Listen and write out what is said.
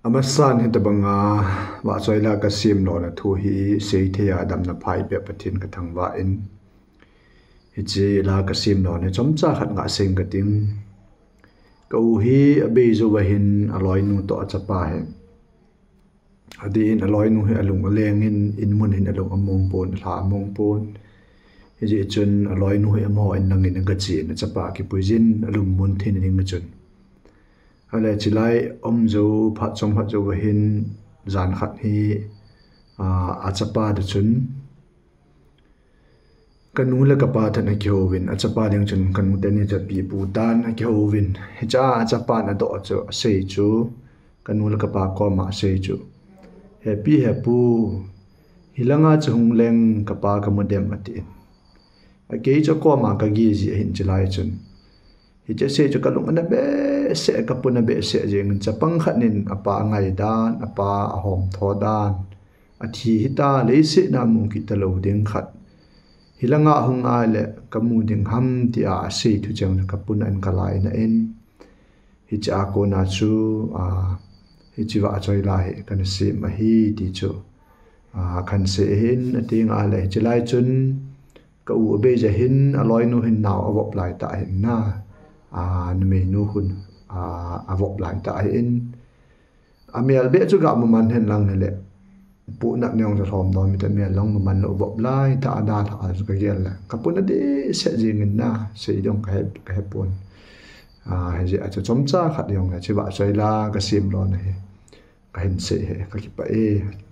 Amasan hitabanga wa choila ka sim lo na thu hi seithia damna phai pe pathin ka thangwa in hichi la ka sim lo ne chomcha khat nga sing ka ting ko hi abe zo wa hin aloi nu to achapa he adi in aloi nu he alung aleng in mun hin alung among pon hla among pon hichi chun aloi nu he mo in nangin nga chi na chapa ki puijin alung mun thin ning nga chun ale chilai omzo phat chom phat zo hin zan khat hi achapa de chun kanu la kapa than a khovin achapa ding chun kanu te ni chapi putan a khovin cha achapa na do cho sei chu kanu la kapa ko ma sei chu happy happy hilanga chung leng kapa ka modem ati a ke cho ko ma ka gi ji hin chilai chun hi che sei chu kalung ana be se kapuna be se jeng chapang khanin apa ngai dan apa ahom tho dan athi hita le se na mu ki talo ding khat hilanga hung ai le kamu ding ham ti a se thu chang kapuna an kalai na en hi cha ko na chu hi chi wa choi lai kan se ma hi ti chu kan se hin ating a le chilai chun ka u be ja hin aloi nu hin naw awop lai ta hin na nume nu hun avok lai ta in amial be chu ga man hen lang hele pu nak nyong sa thom don mi ta mial long man lo vop lai ta da tha chu ka gel la ka pun de se jing na se dong ka he pun he je acha chomcha khat yong la chi ba chai la ka sim lo na he ka hin se he ka ki pa e